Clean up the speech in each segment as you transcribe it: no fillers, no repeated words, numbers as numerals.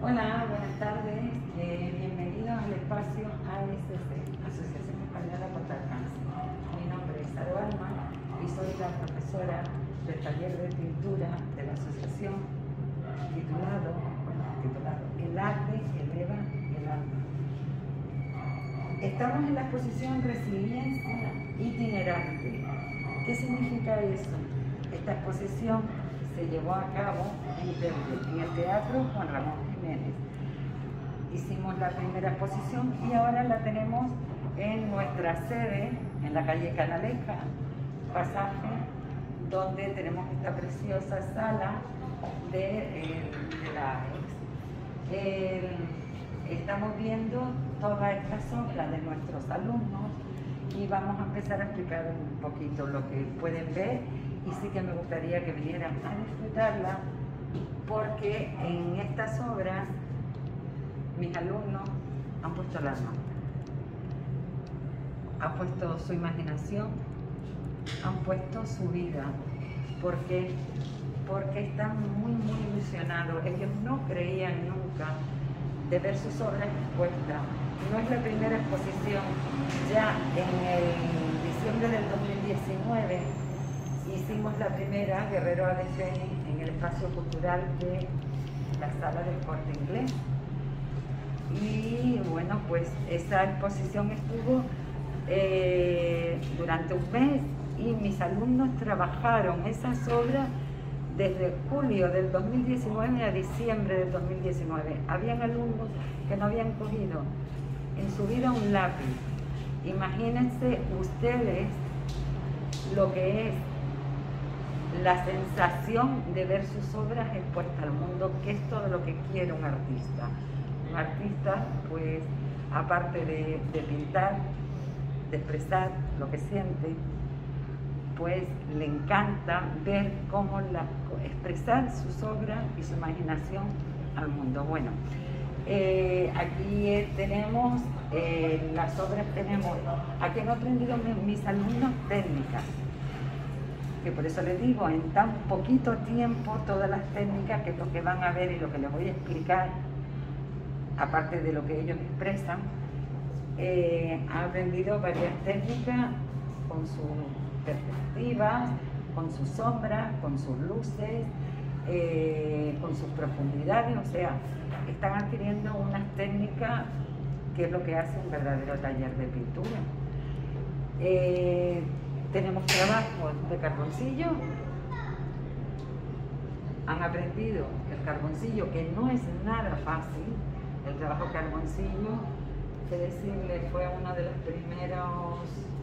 Hola, buenas tardes. Bienvenidos al espacio ASC, Asociación Española contra el Cáncer. Mi nombre es Saro Alma y soy la profesora del taller de pintura de la asociación titulado El arte eleva el alma. Estamos en la exposición Resiliencia Itinerante. ¿Qué significa eso? Esta exposición se llevó a cabo en el Teatro Juan Ramón Jiménez. Hicimos la primera exposición y ahora la tenemos en nuestra sede, en la calle Canaleja, Pasaje, donde tenemos esta preciosa sala de la ex. Estamos viendo todas estas obras de nuestros alumnos y vamos a empezar a explicar un poquito lo que pueden ver. Y sí que me gustaría que vinieran a disfrutarla, porque en estas obras mis alumnos han puesto el alma, han puesto su imaginación, han puesto su vida. ¿Por qué? Porque están muy ilusionados. Ellos no creían nunca de ver sus obras expuestas. No es la primera exposición. Ya en el diciembre del 2019 hicimos la primera Guerrero Ave Fénix en el espacio cultural de la Sala del Corte Inglés. Y bueno, pues esa exposición estuvo durante un mes y mis alumnos trabajaron esas obras desde julio del 2019 a diciembre del 2019. Habían alumnos que no habían cogido en su vida un lápiz. Imagínense ustedes lo que es la sensación de ver sus obras expuestas al mundo, que es todo lo que quiere un artista. Un artista, pues, aparte de pintar, de expresar lo que siente, pues le encanta ver cómo expresar sus obras y su imaginación al mundo. Bueno, aquí tenemos las obras, aquí han aprendido mis alumnos técnicas, que por eso les digo, en tan poquito tiempo, todas las técnicas que lo que van a ver y lo que les voy a explicar, aparte de lo que ellos expresan, han aprendido varias técnicas con sus perspectivas, con sus sombras, con sus luces, con sus profundidades. O sea, están adquiriendo unas técnicas que es lo que hace un verdadero taller de pintura. Tenemos trabajo de carboncillo. Han aprendido el carboncillo, que no es nada fácil. El trabajo carboncillo, que decirle, fue uno de los primeros,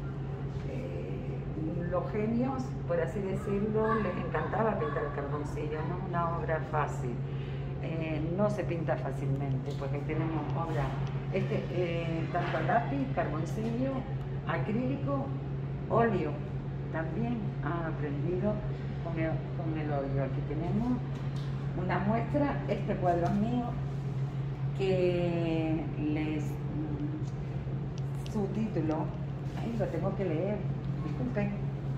los genios, por así decirlo, les encantaba pintar el carboncillo. No es una obra fácil, no se pinta fácilmente, porque tenemos obras, tanto lápiz, carboncillo, acrílico, óleo. También han aprendido con el óleo. Aquí tenemos una muestra. Este cuadro es mío, que su título, lo tengo que leer, disculpen,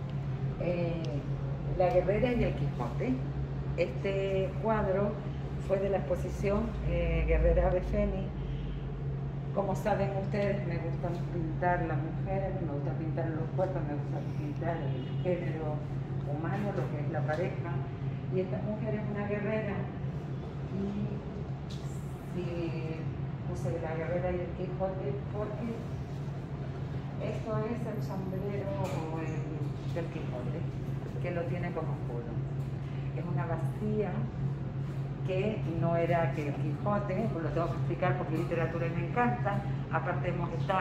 La Guerrera y el Quijote. Este cuadro fue de la exposición Guerrera Ave Fénix. Como saben ustedes, me gusta pintar las mujeres, me gusta pintar los cuerpos, me gusta pintar el género humano, lo que es la pareja. Y esta mujer es una guerrera. Y si puse La Guerrera y el Quijote, porque esto es el sombrero del Quijote, que lo tiene como escudo. Es una bastilla que no era que el Quijote, pues lo tengo que explicar porque literatura me encanta. Aparte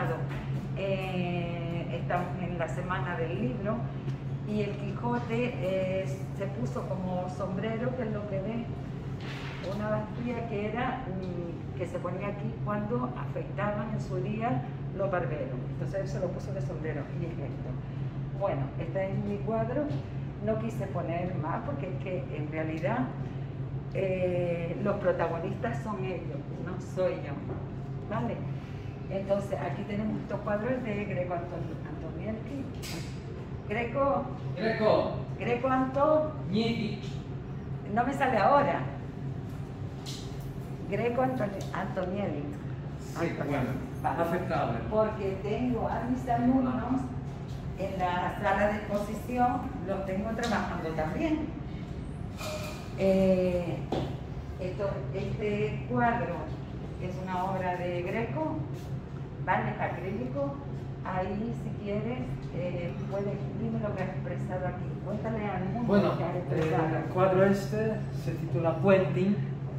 estamos en la semana del libro, y el Quijote se puso como sombrero, que es lo que ve, una bastilla que se ponía aquí cuando afeitaban en su día los barberos. Entonces él se lo puso de sombrero, y es esto. Bueno, este es mi cuadro. No quise poner más porque es que en realidad los protagonistas son ellos, no soy yo, ¿vale? Entonces aquí tenemos estos cuadros de Greco Antonietki. Greco Antonietki. No me sale ahora. Greco Antonielli. Sí, bueno, Vale. aceptable. Porque tengo a mis alumnos en la sala de exposición, los tengo trabajando también. Este cuadro es una obra de Greco, ¿vale? Es acrílico. Ahí, si quieres, puedes, dime lo que has expresado aquí. Cuéntale al mundo Bueno, lo que has expresado. el cuadro este se titula Puenting.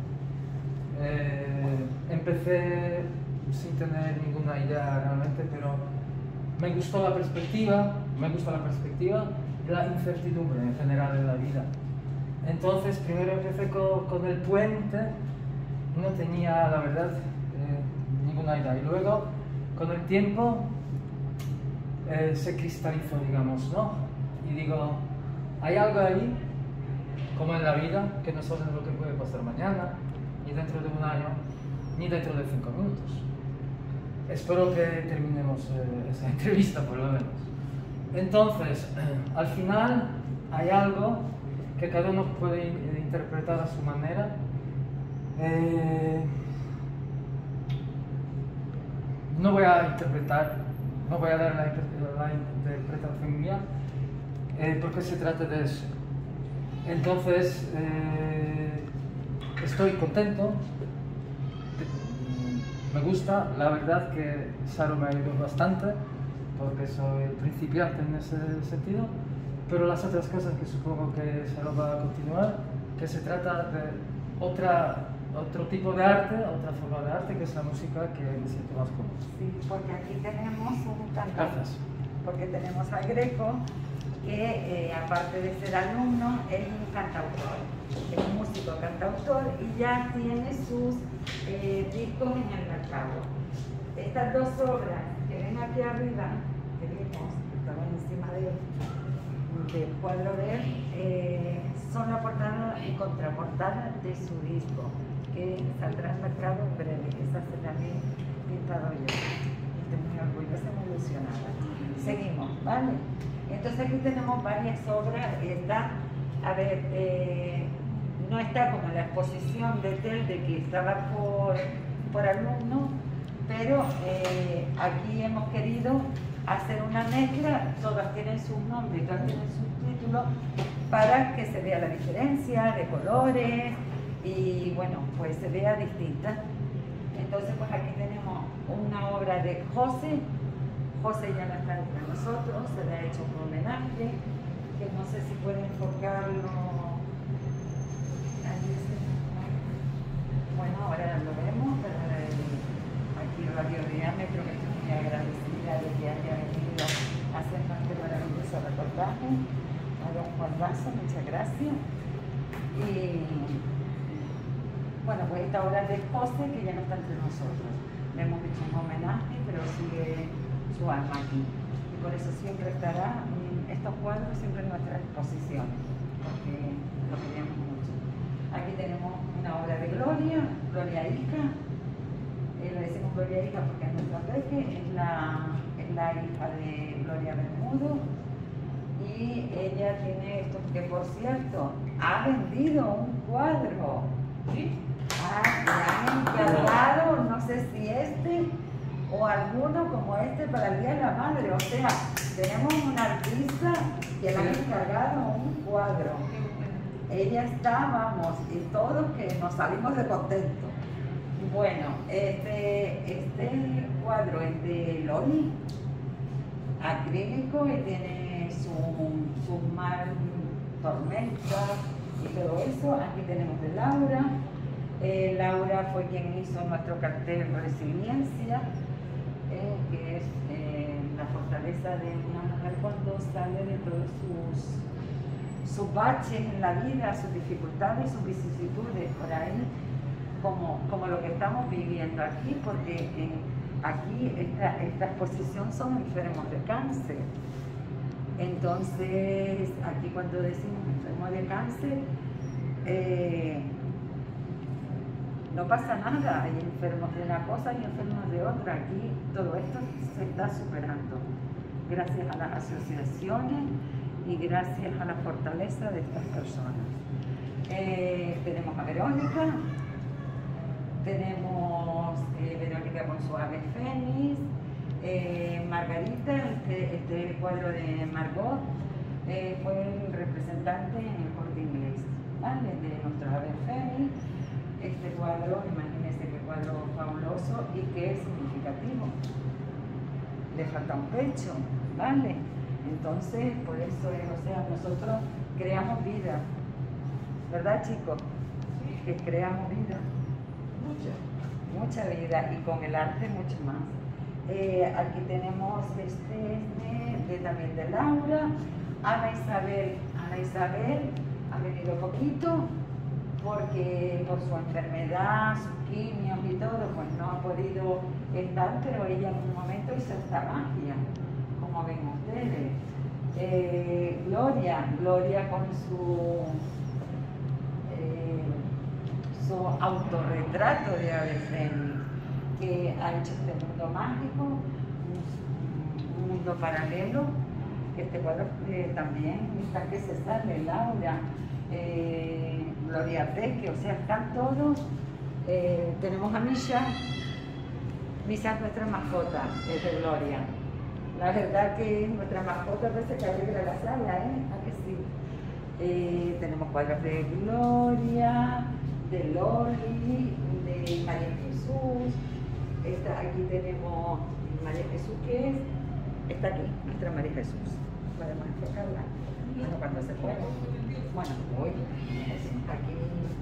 Empecé sin tener ninguna idea realmente, pero me gustó la perspectiva y la incertidumbre en general en la vida. Entonces, primero empecé con el puente, no tenía, la verdad, ninguna idea. Y luego, con el tiempo, se cristalizó, digamos, ¿no? Y digo, hay algo ahí, como en la vida, que no sabes lo que puede pasar mañana, ni dentro de un año, ni dentro de 5 minutos. Espero que terminemos esa entrevista, por lo menos. Entonces, al final, hay algo que cada uno puede interpretar a su manera. No voy a interpretar, no voy a dar la interpretación mía, porque se trata de eso. Entonces, estoy contento, me gusta, la verdad que Saro me ha ayudado bastante, porque soy principiante en ese sentido, pero las otras cosas que supongo que Saro va a continuar, que se trata de otro tipo de arte, otra forma de arte, que es la música, que me siento más cómodo. Sí, porque aquí tenemos un cantante. Gracias. Porque tenemos a Greco, que aparte de ser alumno, es un cantautor, es un músico cantautor y ya tiene sus discos en el mercado. Estas dos obras que ven aquí arriba, que vimos, estaban encima del cuadro de él, son la portada y contraportada de su disco, que saldrá al mercado en breve. Esa se la he pintado yo. Estoy muy orgullosa y muy ilusionada. Seguimos, ¿vale? Entonces aquí tenemos varias obras. Está, a ver, no está como la exposición de Tel, de que estaba por alumno, pero aquí hemos querido hacer una mezcla, todas tienen sus nombres, todas tienen sus títulos, para que se vea la diferencia de colores y bueno, pues se vea distinta. Entonces pues aquí tenemos una obra de José. José ya no está entre nosotros, se le ha hecho un homenaje, que no sé si puede enfocarlo. Bueno, ahora lo vemos, pero aquí Radio Diámetro, que estoy muy agradecida de que haya venido a hacernos este maravilloso reportaje. A don Juan Lazo, muchas gracias. Y bueno, pues esta obra de José, que ya no está entre nosotros. Le hemos hecho un homenaje, pero sigue su alma aquí. Y por eso siempre estará estos cuadros siempre en nuestras exposiciones, porque lo queremos mucho. Aquí tenemos una obra de Gloria Hija. Le decimos Gloria Hija porque es nuestra peque, es la hija de Gloria Bermudo. Y ella tiene esto, que por cierto, ha vendido un cuadro. ¿Sí? Le han encargado, no sé si este o alguno como este para el Día de la Madre. O sea, tenemos una artista que le han encargado un cuadro. Ella está, vamos, y todos que nos salimos de contentos. Bueno, este cuadro es de Loli, acrílico, y tiene su mar, tormenta y todo eso. Aquí tenemos de Laura. Laura fue quien hizo nuestro cartel Resiliencia, que es la fortaleza de una mujer cuando sale de todos sus baches en la vida, sus dificultades, sus vicisitudes, por ahí, como lo que estamos viviendo aquí, porque aquí esta exposición son enfermos de cáncer. Entonces, aquí cuando decimos enfermos de cáncer, no pasa nada, hay enfermos de una cosa y enfermos de otra. Aquí todo esto se está superando gracias a las asociaciones y gracias a la fortaleza de estas personas. Tenemos a Verónica, Tenemos Verónica con su ave fénix, Margarita, este cuadro de Margot, fue el representante en el Corte Inglés, ¿vale? De nuestro ave fénix. Este cuadro, imagínense qué cuadro fabuloso y qué significativo. Le falta un pecho, ¿vale? Entonces, por eso, o sea, nosotros creamos vida, ¿verdad, chicos? Que creamos vida. Mucha vida, y con el arte mucho más. Aquí tenemos también de Laura. Ana Isabel ha venido poquito porque por su enfermedad, sus quimios y todo, pues no ha podido estar, pero ella en un momento hizo esta magia, como ven ustedes. Gloria con su autorretrato de ave fénix, que ha hecho este mundo mágico, un mundo paralelo. Este cuadro también está que se sale, Laura, Gloria Peque, o sea, están todos. Tenemos a Misha. Misha es nuestra mascota, es de Gloria. La verdad que nuestra mascota parece que alegra la sala, ¿A que sí? Tenemos cuadros de Gloria, de Loli, de María Jesús. Aquí tenemos María Jesús, que está aquí, nuestra María Jesús. Podemos enfocarla. Bueno, cuando se pueda. Bueno, hoy aquí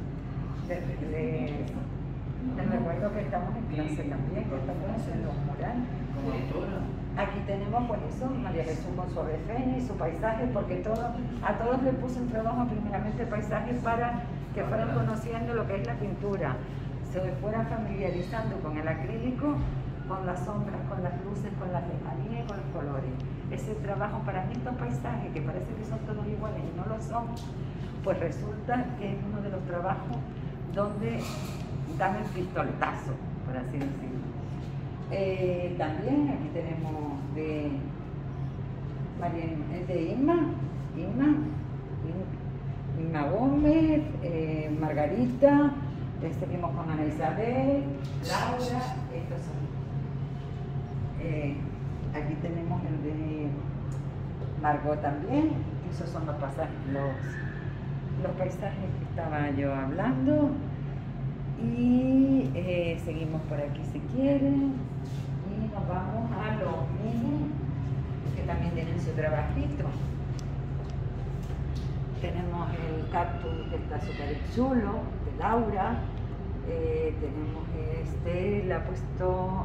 les recuerdo que estamos en clase también, que estamos haciendo un mural. Aquí tenemos, pues eso, María Jesús con su ave fénix, su paisaje, porque a todos les puse un trabajo primeramente paisaje para que fueran conociendo lo que es la pintura, se fueran familiarizando con el acrílico, con las sombras, con las luces, con las lejanías y con los colores. Ese trabajo para mí, estos paisajes que parece que son todos iguales y no lo son, pues resulta que es uno de los trabajos donde dan el pistoletazo, por así decirlo. También aquí tenemos de Inma Gómez, Margarita, seguimos con Ana Isabel, Laura, estos son. Aquí tenemos el de Margot también, esos son los paisajes que estaba yo hablando. Y seguimos por aquí si quieren, y nos vamos a los mini, que también tienen su trabajito. Tenemos el cactus que está súper chulo, de Laura. Tenemos le ha puesto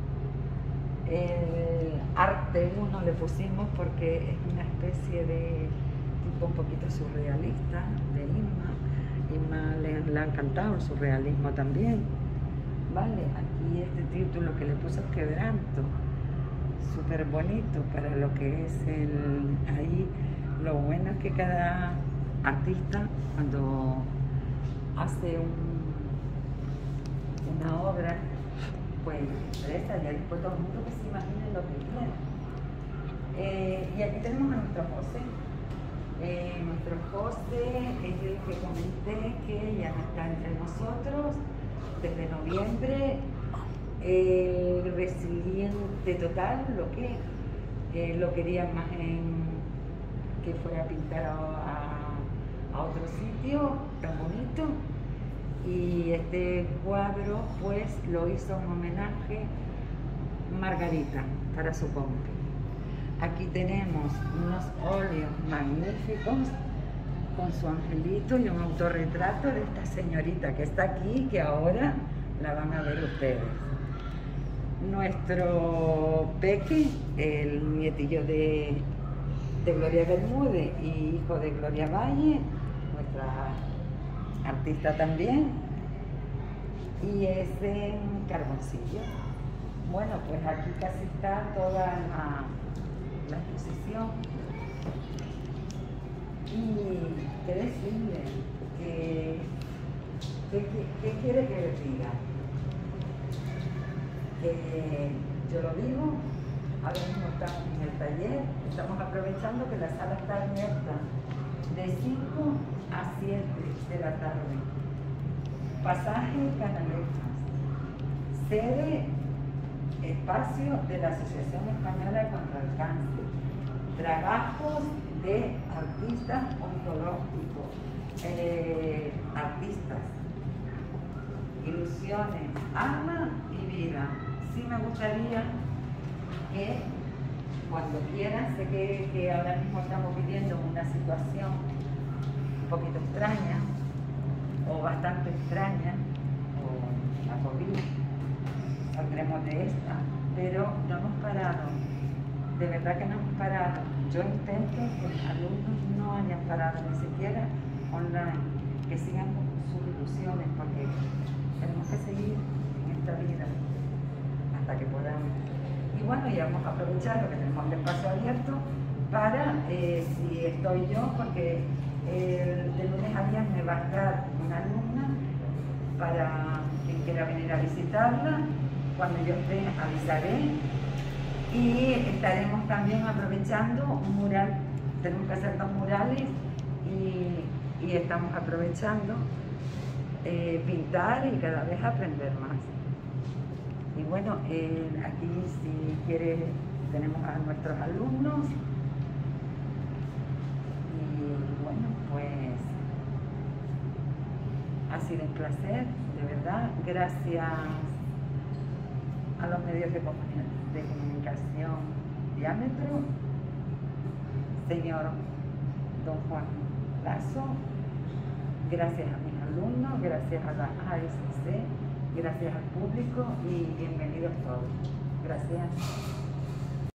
el arte 1, le pusimos porque es una especie de tipo un poquito surrealista de Inma. Le ha encantado el surrealismo también, ¿vale? Aquí este título que le puso es Quebranto, súper bonito para lo que es ahí. Lo bueno es que cada artista, cuando hace una obra, pues expresa, y después todo el mundo que se imagine lo que quiera. Y aquí tenemos a nuestro José. Nuestro José es el que comenté que ya no está entre nosotros desde noviembre. El resiliente total, lo querían más que fuera a pintar a otro sitio tan bonito, y este cuadro pues lo hizo en homenaje Margarita para su compi. Aquí tenemos unos óleos magníficos con su angelito y un autorretrato de esta señorita que está aquí, que ahora la van a ver ustedes. Nuestro Peque, el nietillo de Gloria Bermúdez y hijo de Gloria Valle, nuestra artista también, y es en Carboncillo. Bueno, pues aquí casi está toda la exposición. Y qué decirle, ¿qué quiere que les diga? Yo lo digo, ahora mismo estamos en el taller, estamos aprovechando que la sala está abierta de 5 a 7 de la tarde. Pasaje Canalejas. sede espacio de la Asociación Española contra el Cáncer, trabajos de artistas ontológicos, artistas, ilusiones, alma y vida. Sí me gustaría que cuando quieran, sé que ahora mismo estamos viviendo una situación un poquito extraña o bastante extraña, o la COVID, saldremos de esta, pero no hemos parado, de verdad que no hemos parado. Yo intento que los alumnos no hayan parado ni siquiera online, que sigan con sus ilusiones, porque tenemos que seguir en esta vida hasta que podamos. Y bueno, ya vamos a aprovechar lo que tenemos el espacio abierto para, si estoy yo, porque de lunes a viernes va a estar una alumna para quien quiera venir a visitarla. Cuando yo esté avisaré, y estaremos también aprovechando un mural. Tenemos que hacer 2 murales y estamos aprovechando pintar y cada vez aprender más. Y bueno, aquí si quiere tenemos a nuestros alumnos y bueno, pues ha sido un placer, de verdad. Gracias a los medios de comunicación Diámetro, señor don Juan Lazo, gracias a mis alumnos, gracias a la ASC, gracias al público y bienvenidos todos. Gracias.